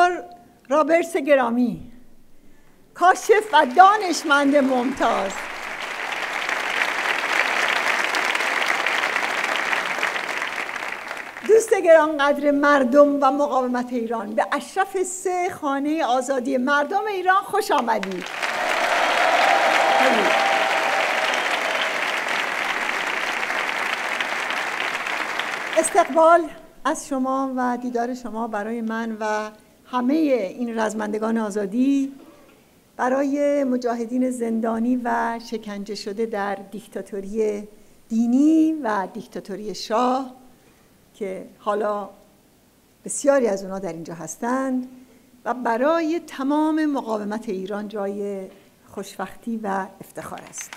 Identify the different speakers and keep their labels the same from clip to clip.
Speaker 1: پروفسور رابرتس گرامی، کاشف و دانشمند ممتاز، دوست گرانقدر مردم و مقاومت ایران، به اشرف 3 خانه آزادی مردم ایران خوش آمدید. استقبال از شما و دیدار شما برای من و همه این رزمندگان آزادی، برای مجاهدین زندانی و شکنجه شده در دیکتاتوری دینی و دیکتاتوری شاه که حالا بسیاری از اونا در اینجا هستند، و برای تمام مقاومت ایران جای خوشبختی و افتخار است.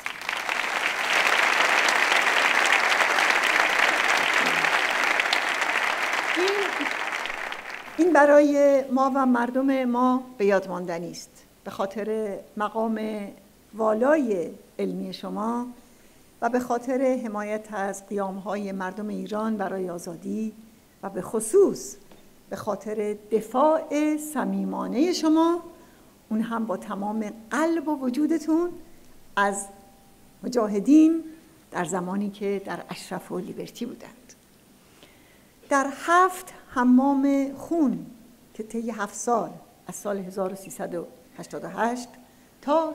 Speaker 1: این برای ما و مردم ما به یاد ماندنی است، به خاطر مقام والای علمی شما و به خاطر حمایت از قیام‌های مردم ایران برای آزادی و به خصوص به خاطر دفاع صمیمانه شما، اون هم با تمام قلب و وجودتون، از مجاهدین در زمانی که در اشرف و لیبرتی بودند. در 7 حمام خون که طی 7 سال از سال 1388 تا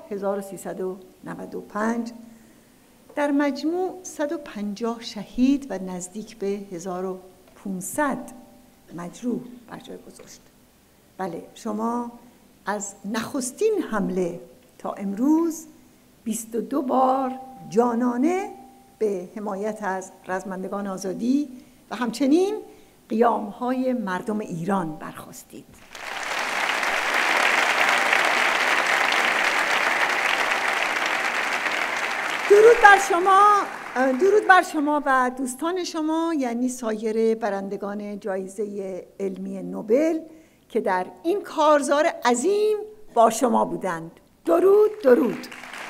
Speaker 1: 1395 در مجموع 150 شهید و نزدیک به 1500 مجروح بر جای گذاشت. بله، شما از نخستین حمله تا امروز 22 بار جانانه به حمایت از رزمندگان آزادی و همچنین قیام‌های مردم ایران برخاستید. درود بر شما و دوستان شما، یعنی سایر برندگان جایزه علمی نوبل که در این کارزار عظیم با شما بودند. درود درود.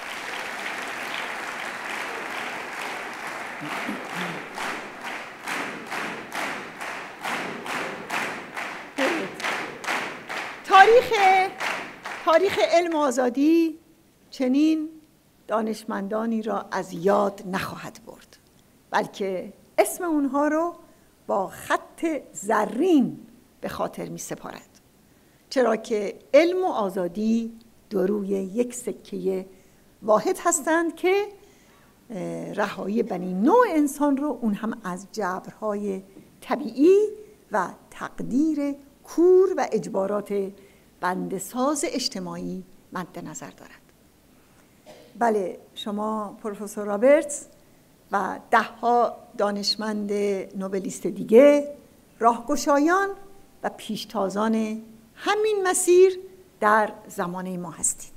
Speaker 1: تاریخ علم آزادی چنین دانشمندانی را از یاد نخواهد برد، بلکه اسم اونها رو با خط زرین به خاطر می سپارد، چرا که علم و آزادی دو روی یک سکه واحد هستند که رهایی بنی نوع انسان رو، اون هم از جبرهای طبیعی و تقدیر کور و اجبارات بندساز اجتماعی مد نظر دارد. بله، شما پروفسور رابرتس و 10 دانشمند نوبلیست دیگه راهگشایان و پیشتازان همین مسیر در زمانه ما هستید.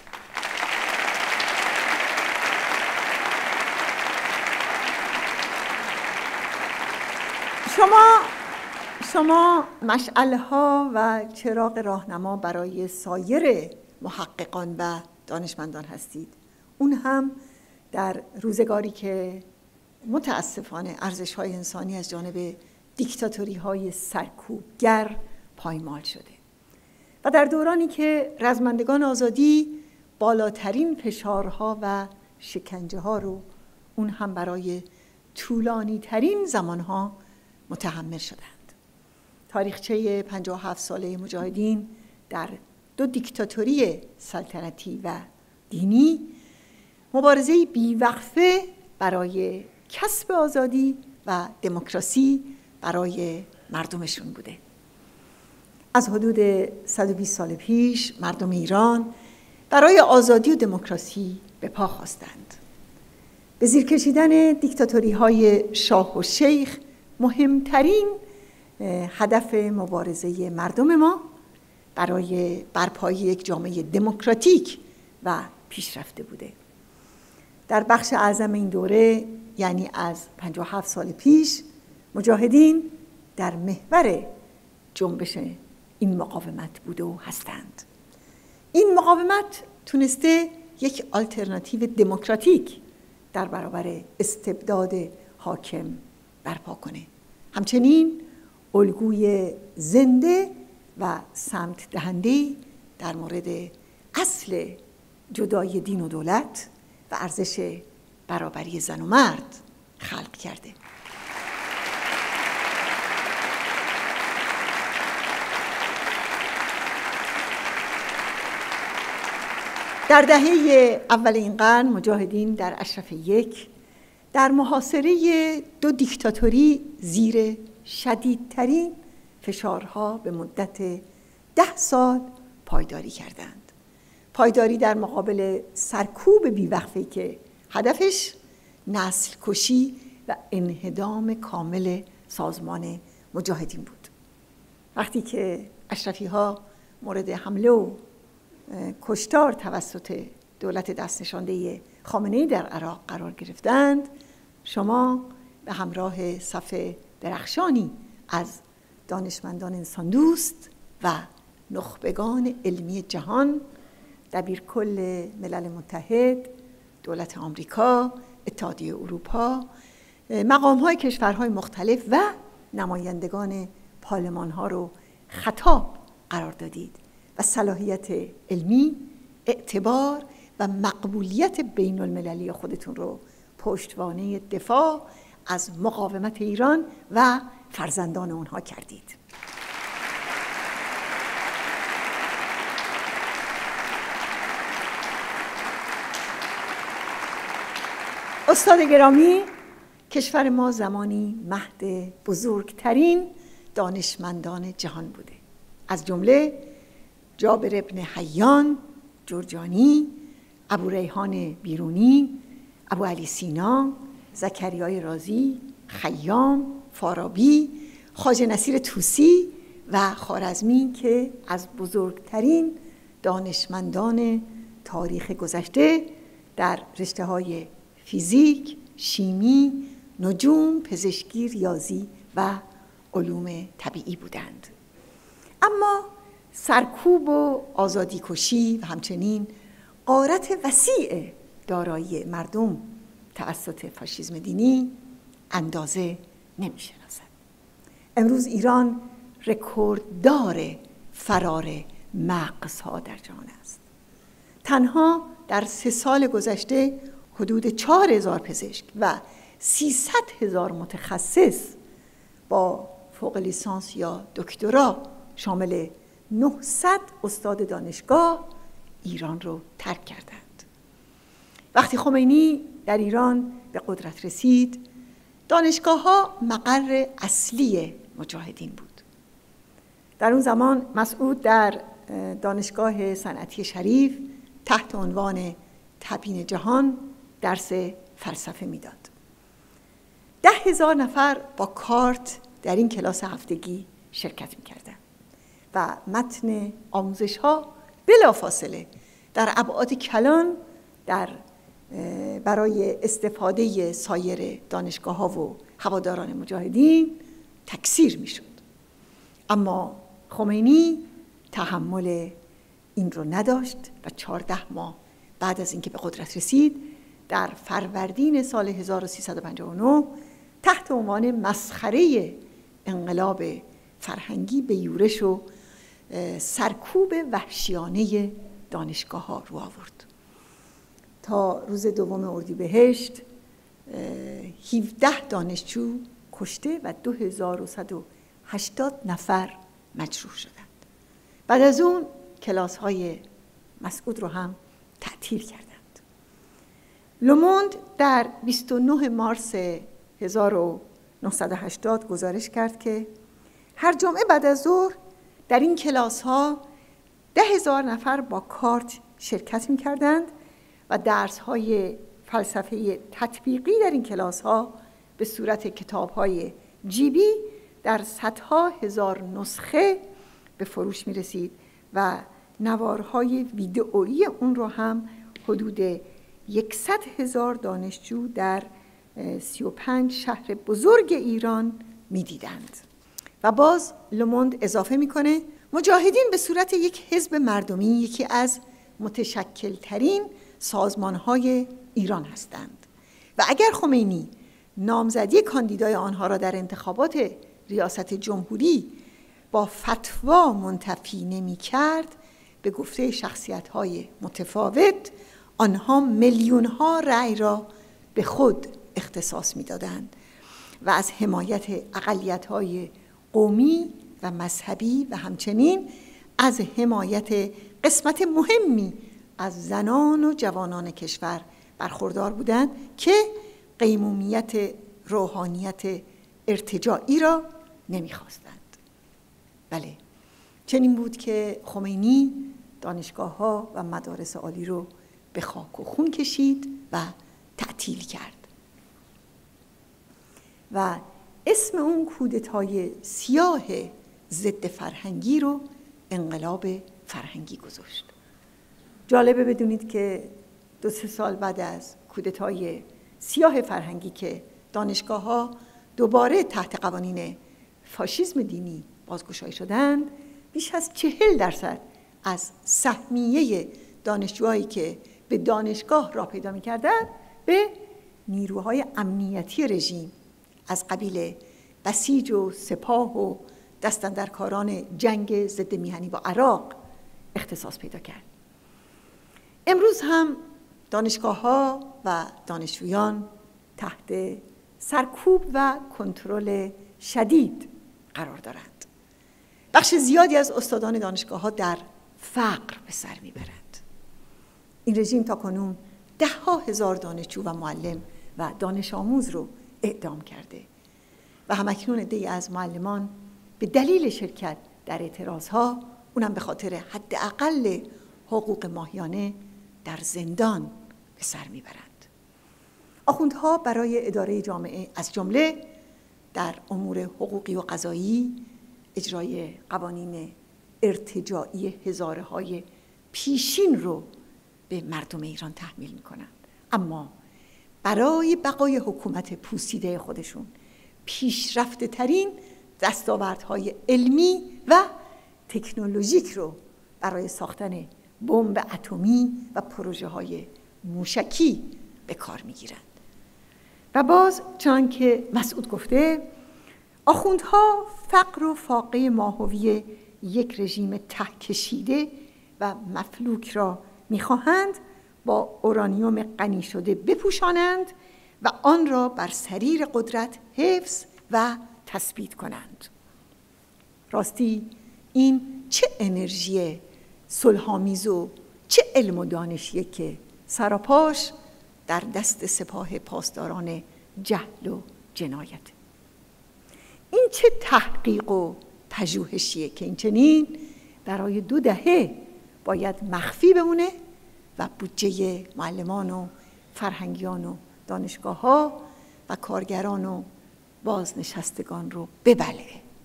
Speaker 1: شما مشعل‌ها و چراغ راهنما برای سایر محققان و دانشمندان هستید، اون هم در روزگاری که متاسفانه ارزش‌های انسانی از جانب دیکتاتوری‌های سرکوبگر پایمال شده و در دورانی که رزمندگان آزادی بالاترین فشارها و شکنجه‌ها رو، اون هم برای طولانی‌ترین زمانها متحمل شدند. تاریخچه 57 ساله مجاهدین در 2 دیکتاتوری سلطنتی و دینی، مبارزه بیوقفه برای کسب آزادی و دموکراسی برای مردمشون بوده. از حدود 120 سال پیش مردم ایران برای آزادی و دموکراسی به پا خواستند. به زیر کشیدن دیکتاتوری‌های شاه و شیخ مهمترین هدف مبارزه مردم ما برای برپایی یک جامعه دموکراتیک و پیشرفته بوده. در بخش اعظم این دوره، یعنی از 57 سال پیش، مجاهدین در محور جنبش این مقاومت بوده و هستند. این مقاومت تونسته یک آلترناتیو دموکراتیک در برابر استبداد حاکم برپا کنه. همچنین الگوی زنده و سمت دهنده‌ای در مورد اصل جدای دین و دولت و ارزش برابری زن و مرد خلق کرده. در دهه اول این قرن مجاهدین در اشرف یک در محاصره دو دیکتاتوری زیر شدیدترین فشارها به مدت 10 سال پایداری کردند. پایداری در مقابل سرکوب بیوقفه‌ای که هدفش نسل کشی و انهدام کامل سازمان مجاهدین بود. وقتی که اشرفی‌ها مورد حمله و کشتار توسط دولت دست نشانده خامنه‌ای در عراق قرار گرفتند، شما به همراه صف درخشانی از دانشمندان انسان دوست و نخبگان علمی جهان، دبیرکل ملل متحد، دولت آمریکا، اتحادیه اروپا، مقام‌های کشورهای مختلف و نمایندگان پارلمان‌ها رو خطاب قرار دادید و صلاحیت علمی، اعتبار و مقبولیت بین المللی خودتون رو پشتوانه دفاع از مقاومت ایران و فرزندان اونها کردید. استاد گرامی، کشور ما زمانی مهد بزرگترین دانشمندان جهان بوده، از جمله جابر ابن حیان جرجانی، ابو ریحان بیرونی، ابو علی سینا، زکریای رازی، خیام، فارابی، خواجه نصیر طوسی و خوارزمی که از بزرگترین دانشمندان تاریخ گذشته در رشته‌های فیزیک، شیمی، نجوم، پزشکی، ریاضی و علوم طبیعی بودند. اما سرکوب و آزادی کشی و همچنین غارت وسیع دارایی مردم توسط فاشیسم دینی اندازه نمی‌شناسد. امروز ایران رکورددار فرار مغزها در جهان است. تنها در 3 سال گذشته حدود 4000 پزشک و 300,000 متخصص با فوق لیسانس یا دکترا شامل 900 استاد دانشگاه ایران رو ترک کردند. وقتی خمینی در ایران به قدرت رسید، دانشگاه‌ها مقر اصلی مجاهدین بود. در اون زمان مسعود در دانشگاه صنعتی شریف تحت عنوان تبیین جهان درس فلسفه میداد. 10,000 نفر با کارت در این کلاس هفتگی شرکت میکردند و متن آموزش‌ها بلافاصله در ابعاد کلان برای استفاده سایر دانشگاه‌ها و هواداران مجاهدین تکثیر میشد. اما خمینی تحمل این رو نداشت و 14 ماه بعد از اینکه به قدرت رسید در فروردین سال 1359 تحت عنوان مسخره انقلاب فرهنگی به یورش و سرکوب وحشیانه دانشگاه‌ها رو آورد. تا روز 2 اردیبهشت 17 دانشجو کشته و 2180 نفر مجروح شدند. بعد از اون کلاس‌های مسعود رو هم تعطیل کردند. لوموند در 29 مارس 1980 گزارش کرد که هر جمعه بعد از ظهر در این کلاس‌ها 10,000 نفر با کارت شرکت می‌کردند و درس‌های فلسفه تطبیقی در این کلاس‌ها به صورت کتاب‌های جیبی در صدها هزار نسخه به فروش می‌رسید و نوارهای ویدئویی اون رو هم حدود 100,000 دانشجو در 35 شهر بزرگ ایران می‌دیدند. و باز لوموند اضافه می‌کنه مجاهدین به صورت یک حزب مردمی یکی از متشکل‌ترین سازمان‌های ایران هستند و اگر خمینی نامزدی کاندیدای آنها را در انتخابات ریاست جمهوری با فتوا منتفی نمی کرد، به گفته شخصیت‌های متفاوت آنها میلیون‌ها رأی را به خود اختصاص می‌دادند و از حمایت اقلیت‌های قومی و مذهبی و همچنین از حمایت قسمت مهمی از زنان و جوانان کشور برخوردار بودند که قیمومیت روحانیت ارتجاعی را نمی‌خواستند. بله، چنین بود که خمینی دانشگاه‌ها و مدارس عالی رو به خاک و خون کشید و تعطیل کرد و اسم اون کودتای سیاه ضد فرهنگی رو انقلاب فرهنگی گذاشت. جالبه بدونید که 2-3 سال بعد از کودتای سیاه فرهنگی که دانشگاه‌ها دوباره تحت قوانین فاشیسم دینی بازگشایی شدند، بیش از 40% از سهمیه دانشجوهایی که به دانشگاه راه پیدا می‌کردند به نیروهای امنیتی رژیم از قبیل بسیج و سپاه و دستاندرکاران جنگ ضد میهنی با عراق اختصاص پیدا کرد. امروز هم دانشگاه‌ها و دانشجویان تحت سرکوب و کنترل شدید قرار دارند. بخش زیادی از استادان دانشگاه‌ها در فقر به سر میبرند. این رژیم تاکنون 10,000 دانشجو و معلم و دانش آموز رو اعدام کرده و همکنون عده‌ای از معلمان به دلیل شرکت در اعتراضها، اونم به خاطر حداقل حقوق ماهیانه، در زندان به سر میبرند. آخوندها برای اداره جامعه از جمله در امور حقوقی و قضایی اجرای قوانین ارتجاعی هزاره‌های پیشین رو به مردم ایران تحمیل میکنند، اما برای بقای حکومت پوسیده خودشون پیشرفته ترین دستاوردهای علمی و تکنولوژیک رو برای ساختن بمب اتمی و پروژه‌های موشکی به کار میگیرند. و باز چون که مسعود گفته، آخوندها فقر و فاقه ماهوی یک رژیم ته کشیده و مفلوک را میخواهند با اورانیوم غنی شده بپوشانند و آن را بر سریر قدرت حفظ و تثبیت کنند. راستی این چه انرژی صلح‌آمیز و چه علم و دانشیه که سراپاش در دست سپاه پاسداران جهل و جنایت. این چه تحقیق و پژوهشیه که این چنین برای 2 دهه باید مخفی بمونه و بودجه معلمان و فرهنگیان و دانشگاه‌ها و کارگران و بازنشستگان رو ببله.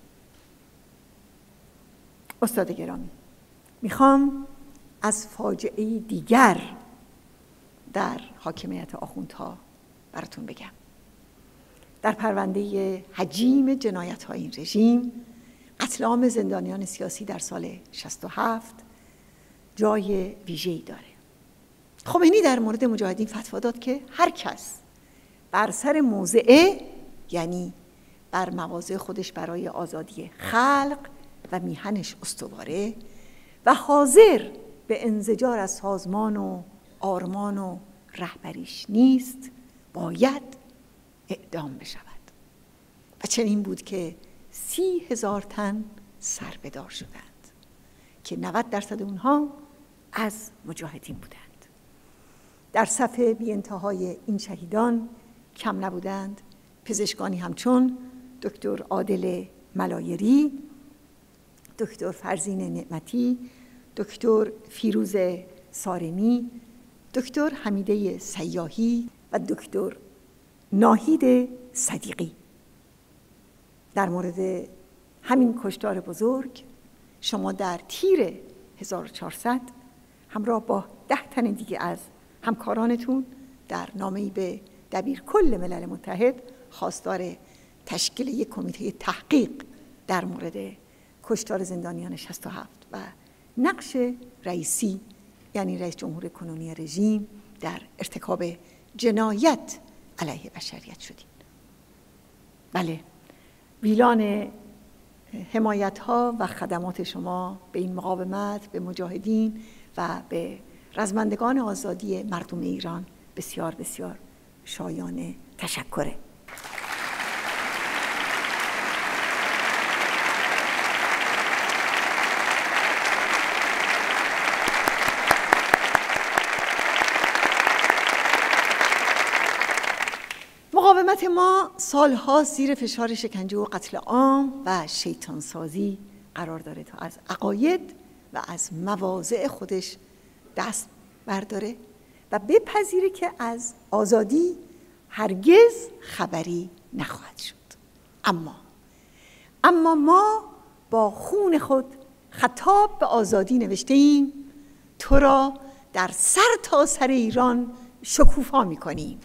Speaker 1: استاد گرامی، میخوام از فاجعه دیگر در حاکمیت آخوندها براتون بگم. در پرونده حجیم جنایت‌های این رژیم، قتل عام زندانیان سیاسی در سال 67 جای ویژه‌ای داره. خمینی در مورد مجاهدین فتوا داد که هر کس بر سر موضعه، یعنی بر مواضع خودش برای آزادی خلق و میهنش استواره و حاضر به انزجار از سازمان و آرمان و رهبریش نیست، باید اعدام بشود. و چنین بود که 30,000 تن سربدار شدند که 90% اونها از مجاهدین بودند. در صف بی انتهای این شهیدان کم نبودند پزشکانی همچون دکتر عادل ملایری، دکتر فرزین نعمتی، دکتر فیروز سارمی، دکتر حمیده سیاحی و دکتر ناهید صدیقی. در مورد همین کشتار بزرگ شما در تیر 1400 همراه با 10 تن دیگه از همکارانتون در نامه‌ای به دبیرکل ملل متحد خواستار تشکیل یک کمیته تحقیق در مورد کشتار زندانیان 67 و نقش رئیسی، یعنی رئیس جمهور کنونی رژیم، در ارتکاب جنایت علیه بشریت شدید. بله، ویلان حمایت‌ها و خدمات شما به این مقاومت، به مجاهدین و به رزمندگان آزادی مردم ایران بسیار بسیار شایان تشکره. مقاومت ما سالها زیر فشار شکنجه و قتل عام و شیطانسازی قرار داره تا از عقاید و از مواضع خودش دست برداره و بپذیره که از آزادی هرگز خبری نخواهد شد. اما ما با خون خود خطاب به آزادی نوشته ایم: تو را در سر تا سر ایران شکوفا می‌کنیم.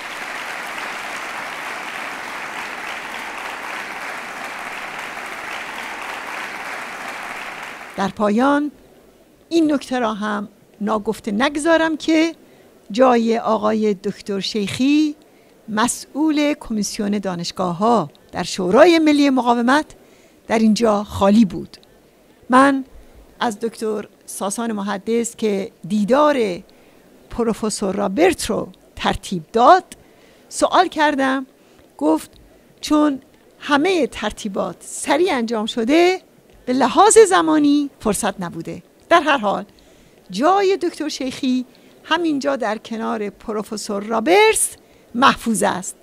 Speaker 1: در پایان این نکته را هم ناگفته نگذارم که جای آقای دکتر شیخی مسئول کمیسیون دانشگاه‌ها در شورای ملی مقاومت در اینجا خالی بود. من از دکتر ساسان محدث که دیدار پروفسور رابرت رو ترتیب داد سوال کردم، گفت چون همه ترتیبات سریع انجام شده به لحاظ زمانی فرصت نبوده. در هر حال جای دکتر شیخی همینجا در کنار پروفسور رابرتس محفوظ است.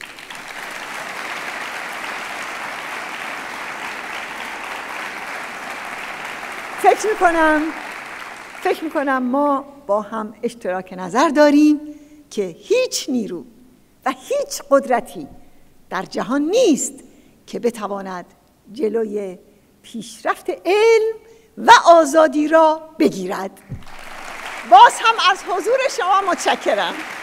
Speaker 1: فکر میکنم ما با هم اشتراک نظر داریم که هیچ نیرو و هیچ قدرتی در جهان نیست که بتواند جلوی پیشرفت علم و آزادی را بگیرد. باز هم از حضور شما متشکرم.